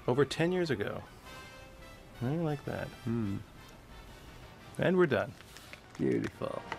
over 10 years ago. I like that. And we're done. Beautiful.